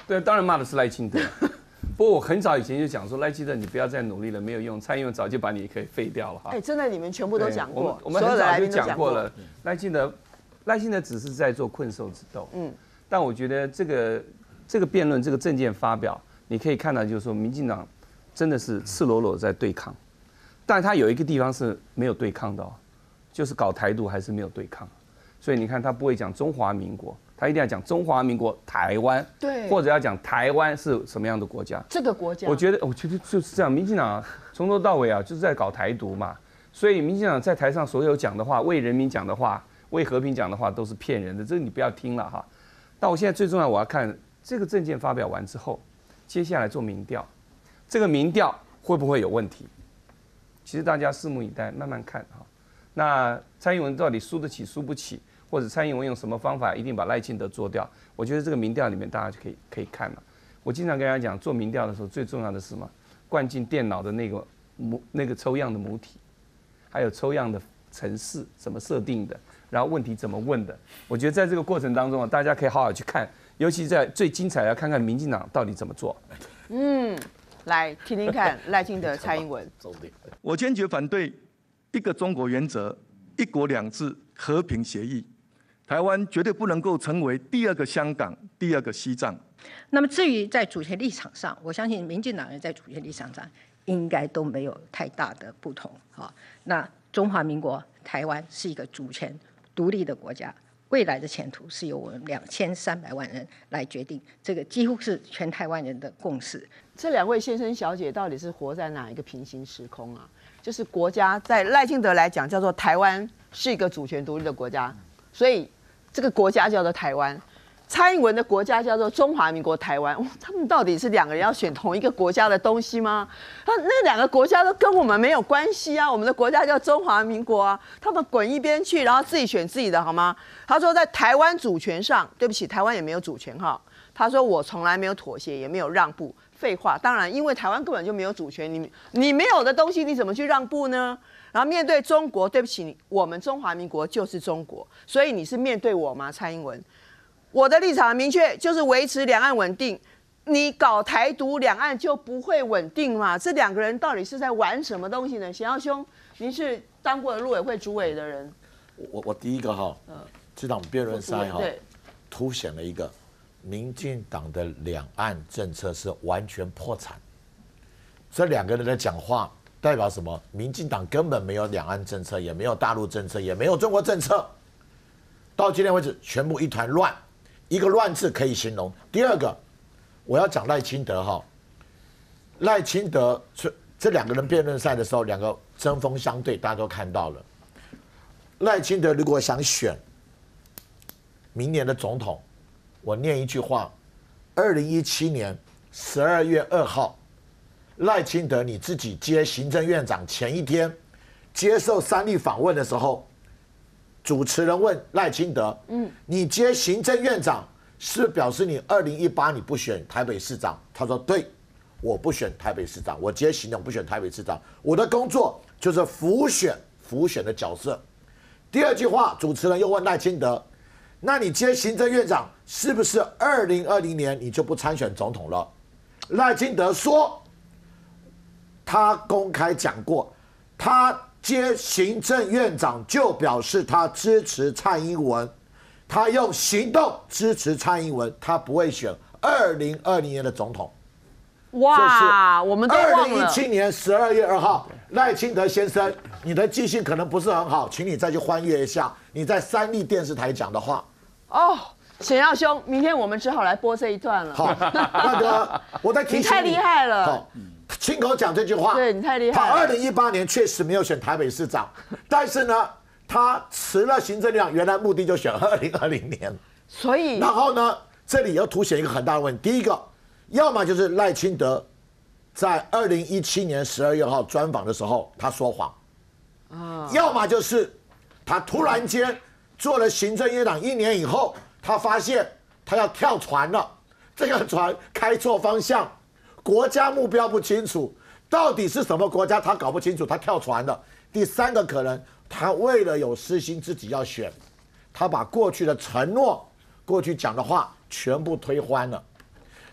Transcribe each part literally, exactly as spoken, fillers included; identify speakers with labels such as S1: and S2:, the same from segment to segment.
S1: 对，当然骂的是赖清德。不过我很早以前就讲说，赖清德你不要再努力了，没有用，蔡英文早就把你可以废掉了哈。
S2: 哎，真的，你们全部都讲过，
S1: 我们很早就讲过了。赖清德，赖清德只是在做困兽之斗。嗯，但我觉得这个这个辩论，这个政见发表，你可以看到就是说，民进党真的是赤裸裸在对抗，但他有一个地方是没有对抗的哦，就是搞台独还是没有对抗。所以你看，他不会讲中华民国。他一定要讲中华民国台湾，
S2: 对，
S1: 或者要讲台湾是什么样的国家？
S2: 这个国家，
S1: 我觉得，我觉得就是这样。民进党从头到尾啊，就是在搞台独嘛。所以民进党在台上所有讲的话，为人民讲的话，为和平讲的话，都是骗人的。这个你不要听了哈。但我现在最重要，我要看这个政见发表完之后，接下来做民调，这个民调会不会有问题？其实大家拭目以待，慢慢看哈。那蔡英文到底输得起，输不起？或者蔡英文用什么方法一定把赖清德做掉？我觉得这个民调里面大家就可以可以看了。我经常跟大家讲，做民调的时候最重要的是什么？灌进电脑的那个母那个抽样的母体，还有抽样的程式怎么设定的，然后问题怎么问的。我觉得在这个过程当中啊，大家可以好好去看，尤其在最精彩的要看看民进党到底怎么做。
S2: 嗯，来听听看赖清德、蔡英文。
S3: 我坚决反对一个中国原则、一国两制、和平协议。台湾绝对不能够成为第二个香港、第二个西藏。
S4: 那么至于在主权立场上，我相信民进党人在主权立场上应该都没有太大的不同。哈，那中华民国台湾是一个主权独立的国家，未来的前途是由我们两千三百万人来决定，这个几乎是全台湾人的共识。
S2: 这两位先生小姐到底是活在哪一个平行时空啊？就是国家在赖清德来讲叫做台湾是一个主权独立的国家，所以这个国家叫做台湾。蔡英文的国家叫做中华民国台湾，他们到底是两个人要选同一个国家的东西吗？那那两个国家都跟我们没有关系啊，我们的国家叫中华民国啊，他们滚一边去，然后自己选自己的好吗？他说在台湾主权上，对不起，台湾也没有主权哈。他说我从来没有妥协，也没有让步。废话，当然，因为台湾根本就没有主权，你你没有的东西，你怎么去让步呢？然后面对中国，对不起，我们中华民国就是中国，所以你是面对我吗？蔡英文，我的立场明确，就是维持两岸稳定。你搞台独，两岸就不会稳定嘛？这两个人到底是在玩什么东西呢？贤耀兄，您是当过陆委会主委的人，
S5: 我我第一个哈，这场辩论赛哈，
S2: 对，
S5: 凸显了一个。民进党的两岸政策是完全破产，这两个人的讲话代表什么？民进党根本没有两岸政策，也没有大陆政策，也没有中国政策。到今天为止，全部一团乱，一个乱字可以形容。第二个，我要讲赖清德哈，赖清德这这两个人辩论赛的时候，两个针锋相对，大家都看到了。赖清德如果想选明年的总统，我念一句话：二零一七年十二月二号，赖清德你自己接行政院长前一天接受三立访问的时候，主持人问赖清德：“嗯，你接行政院长是表示你二零一八你不选台北市长？”他说：“对，我不选台北市长，我接行政不选台北市长，我的工作就是辅选辅选的角色。”第二句话，主持人又问赖清德：“那你接行政院长是不是二零二零年你就不参选总统了？”赖清德说，他公开讲过，他接行政院长就表示他支持蔡英文，他用行动支持蔡英文，他不会选二零二零年的总统。
S2: 哇，我们都忘了。
S5: 二零一七年十二月二号，赖清德先生，你的记性可能不是很好，请你再去翻阅一下你在三立电视台讲的话。
S2: 哦，显耀兄，明天我们只好来播这一段了。
S5: 好，那个我在提醒你，
S2: 你太厉害了。
S5: 好，亲口讲这句话。
S2: 对你太厉害了。
S5: 他二零一八年确实没有选台北市长，但是呢，他辞了行政院长，原来目的就选二零二零年。
S2: 所以，
S5: 然后呢，这里又凸显一个很大的问题。第一个，要么就是赖清德在二零一七年十二月号专访的时候他说谎，啊，要么就是他突然间做了行政院长一年以后，他发现他要跳船了，这个船开错方向，国家目标不清楚，到底是什么国家他搞不清楚，他跳船了。第三个可能，他为了有私心自己要选，他把过去的承诺、过去讲的话全部推翻了。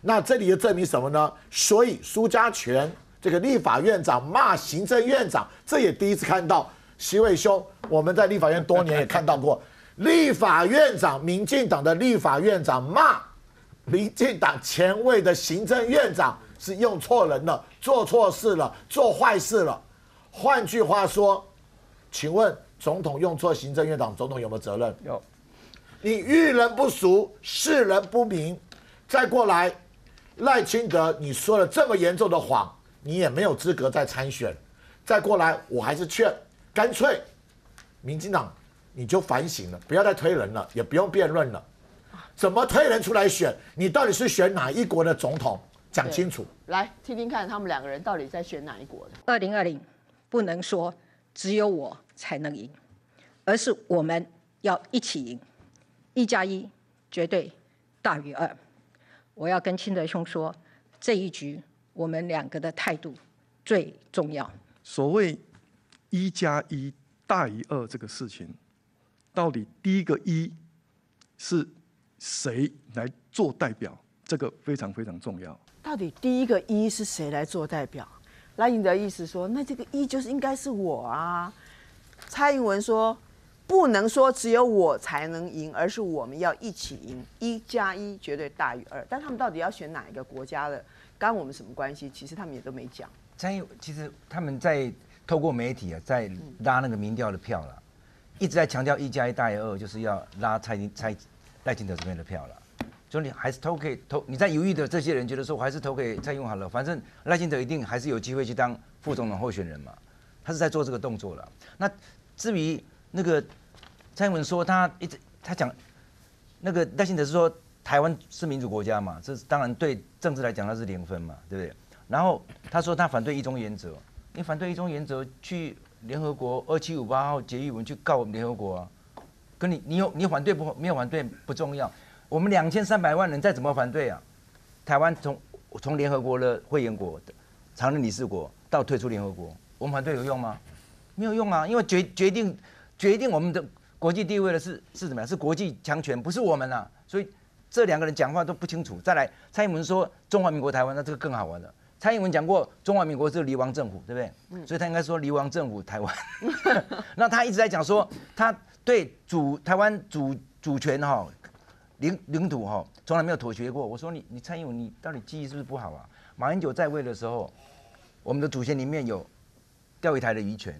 S5: 那这里就证明什么呢？所以苏家全这个立法院长骂行政院长，这也第一次看到。习伟兄，我们在立法院多年也看到过，立法院长民进党的立法院长骂民进党前位的行政院长是用错人了，做错事了，做坏事了。换句话说，请问总统用错行政院长，总统有没有责任？
S1: 有。
S5: 你遇人不淑，视人不明，再过来，赖清德，你说了这么严重的谎，你也没有资格再参选。再过来，我还是劝。干脆，民进党你就反省了，不要再推人了，也不用辩论了。怎么推人出来选？你到底是选哪一国的总统？讲清楚。
S2: 来听听看，他们两个人到底在选哪一国的？
S4: 二零二零不能说只有我才能赢，而是我们要一起赢，一加一绝对大于二。我要跟清德兄说，这一局我们两个的态度最重要。
S3: 所谓一加一大于二这个事情，到底第一个一是谁来做代表？这个非常非常重要。
S2: 到底第一个一是谁来做代表？赖清德的意思说，那这个一就是应该是我啊。蔡英文说，不能说只有我才能赢，而是我们要一起赢，一加一绝对大于二。但他们到底要选哪一个国家的，干我们什么关系？其实他们也都没讲。
S6: 蔡英其实他们在透过媒体啊，在拉那个民调的票了，一直在强调一加一大于二，就是要拉蔡蔡赖清德这边的票了。就你还是投给投你在犹豫的这些人，觉得说我还是投给蔡英文好了，反正赖清德一定还是有机会去当副总统候选人嘛，他是在做这个动作了。那至于那个蔡英文说他一直他讲那个赖清德是说台湾是民主国家嘛，这当然对政治来讲他是零分嘛，对不对？然后他说他反对一中原则。你反对一中原则，去联合国二七五八号决议文去告联合国啊？跟你你有你有反对不？没有反对不重要。我们两千三百万人再怎么反对啊？台湾从从联合国的会员国、常任理事国到退出联合国，我们反对有用吗？没有用啊！因为决决定决定我们的国际地位的是是怎么样？是国际强权，不是我们啊！所以这两个人讲话都不清楚。再来，蔡英文说中华民国台湾，那这个更好玩了。蔡英文讲过，中华民国是流亡政府，对不对？嗯、所以他应该说流亡政府台湾。那他一直在讲说，他对主台湾主主权哈、哦、领领土哈、哦、从来没有妥协过。我说你你蔡英文你到底记忆是不是不好啊？马英九在位的时候，我们的主权里面有钓鱼台的渔权，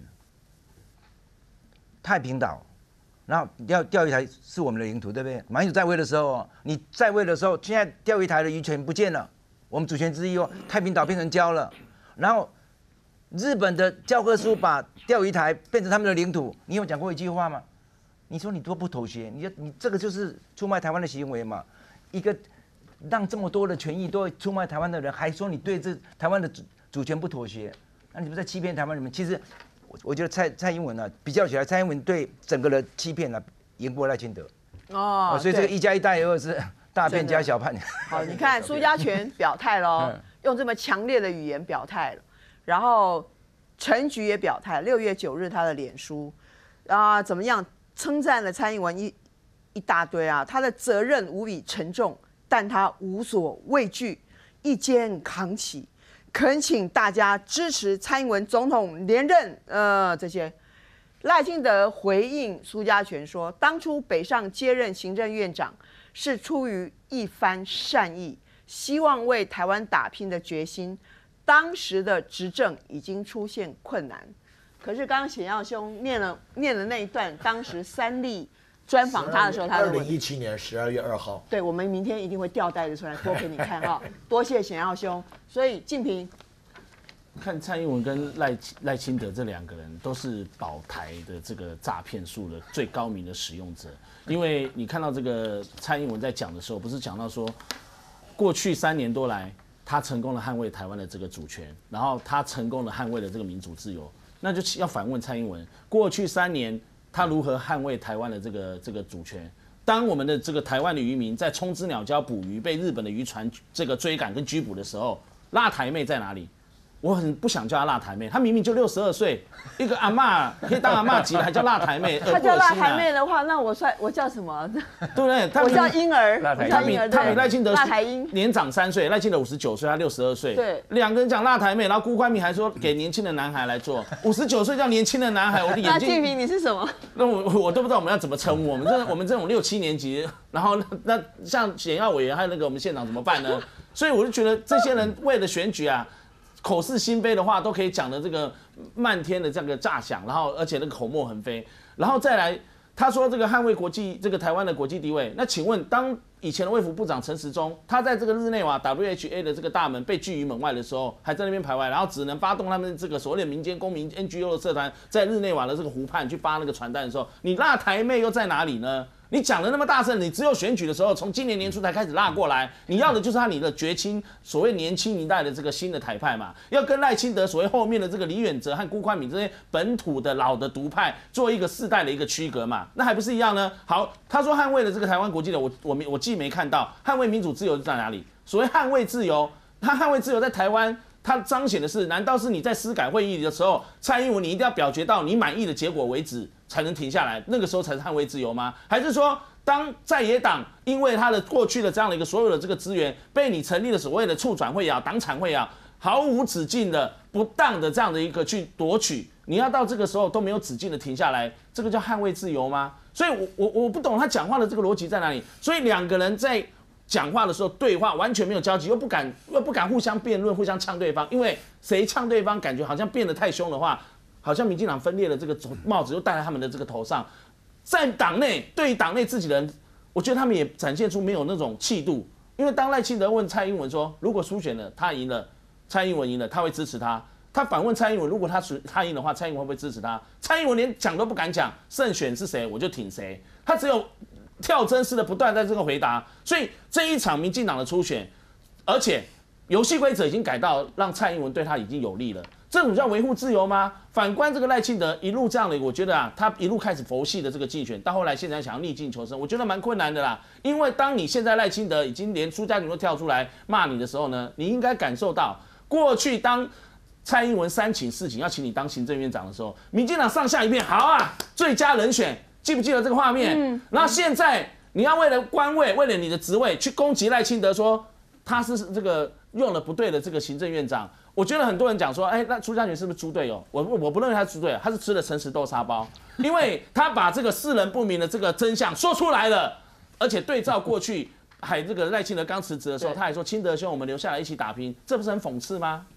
S6: 太平岛，然后钓钓鱼台是我们的领土，对不对？马英九在位的时候，你在位的时候，现在钓鱼台的渔权不见了。我们主权之一哦，太平岛变成礁了，然后日本的教科书把钓鱼台变成他们的领土，你有讲过一句话吗？你说你多不妥协，你你这个就是出卖台湾的行为嘛？一个让这么多的权益都出卖台湾的人，还说你对这台湾的主主权不妥协，那你们在欺骗台湾人民。其实我我觉得蔡蔡英文呢、啊，比较起来，蔡英文对整个的欺骗呢、啊，赢过赖清德。哦，所以这个一加一大于二是。大便加小判。
S2: 好，你看苏家全表态喽，用这么强烈的语言表态了，然后陈菊也表态，六月九日他的脸书啊怎么样称赞了蔡英文一一大堆啊，他的责任无比沉重，但他无所畏惧，一肩扛起，恳请大家支持蔡英文总统连任。呃，这些赖清德回应苏家全说，当初北上接任行政院长。是出于一番善意，希望为台湾打拼的决心。当时的执政已经出现困难，可是刚刚显耀兄念了念了那一段，当时三立专访他的时候，他
S5: 二零一七年十二月二号，
S2: 对，我们明天一定会吊带着出来播给你看哈。多谢显耀兄。所以敬平，
S7: 看蔡英文跟赖赖清德这两个人都是保台的这个诈骗术的最高明的使用者。因为你看到这个蔡英文在讲的时候，不是讲到说，过去三年多来，他成功的捍卫台湾的这个主权，然后他成功的捍卫了这个民主自由，那就要反问蔡英文，过去三年他如何捍卫台湾的这个这个主权？当我们的这个台湾的渔民在冲之鸟礁捕鱼，被日本的渔船这个追赶跟拘捕的时候，拉台妹在哪里？ 我很不想叫她辣台妹，她明明就六十二岁，一个阿嬷可以当阿嬷级的，还叫辣台妹，
S2: 她叫辣台妹的话，那我算我叫什么？
S7: 对不对？
S2: 我叫婴儿，
S1: 辣台
S2: 我叫婴儿，
S7: 他比赖清德
S2: 辣台婴
S7: 年长三岁，赖清德五十九岁，他六十二岁，
S2: 对，
S7: 两个人讲辣台妹，然后辜宽敏还说给年轻的男孩来做，五十九岁叫年轻的男孩，我的眼睛。
S2: 那静平你是什么？
S7: 那我我都不知道我们要怎么称呼我们这我们这种六七年级，然后那那像检要委员还有那个我们县长怎么办呢？所以我就觉得这些人为了选举啊。口是心非的话都可以讲的这个漫天的这个炸响，然后而且那个口沫横飞，然后再来他说这个捍卫国际这个台湾的国际地位，那请问当以前的卫福部长陈时中他在这个日内瓦 W H A 的这个大门被拒于门外的时候，还在那边徘徊，然后只能发动他们这个所谓的民间公民 N G O 的社团在日内瓦的这个湖畔去发那个传单的时候，你辣台妹又在哪里呢？你讲的那么大声，你只有选举的时候，从今年年初才开始拉过来，你要的就是他你的绝亲，所谓年轻一代的这个新的台派嘛，要跟赖清德所谓后面的这个李远哲和辜宽敏这些本土的老的独派做一个世代的一个区隔嘛，那还不是一样呢？好，他说捍卫了这个台湾国际的，我我没我既没看到捍卫民主自由在哪里？所谓捍卫自由，他捍卫自由在台湾。它彰显的是，难道是你在司改会议的时候，蔡英文你一定要表决到你满意的结果为止才能停下来，那个时候才是捍卫自由吗？还是说，当在野党因为他的过去的这样的一个所有的这个资源被你成立了所谓的促转会也好、党产会也好，毫无止境的、不当的这样的一个去夺取，你要到这个时候都没有止境的停下来，这个叫捍卫自由吗？所以我，我我我不懂他讲话的这个逻辑在哪里。所以两个人在讲话的时候对话完全没有交集，又不敢又不敢互相辩论、互相呛对方，因为谁呛对方，感觉好像变得太凶的话，好像民进党分裂的这个帽子又戴在他们的这个头上。在党内，对于党内自己人，我觉得他们也展现出没有那种气度。因为当赖清德问蔡英文说，如果输选了，他赢了，蔡英文赢了，他会支持他。他反问蔡英文，如果他他赢的话，蔡英文会不会支持他？蔡英文连讲都不敢讲，胜选是谁我就挺谁，他只有跳针似的不断在这个回答。所以这一场民进党的初选，而且游戏规则已经改到让蔡英文对他已经有利了，这种叫维护自由吗？反观这个赖清德一路这样的，我觉得啊，他一路开始佛系的这个竞选，到后来现在想要逆境求生，我觉得蛮困难的啦。因为当你现在赖清德已经连苏家群都跳出来骂你的时候呢，你应该感受到过去当蔡英文三请四请要请你当行政院长的时候，民进党上下一片好啊，最佳人选，记不记得这个画面？嗯。然后现在你要为了官位，为了你的职位去攻击赖清德，说他是这个用了不对的这个行政院长。我觉得很多人讲说，哎，那朱家群是不是猪队友？我我不认为他是猪队友，他是吃了诚实豆沙包，因为他把这个世人不明的这个真相说出来了，而且对照过去，还这个赖清德刚辞职的时候，他还说清德兄，我们留下来一起打拼，这不是很讽刺吗？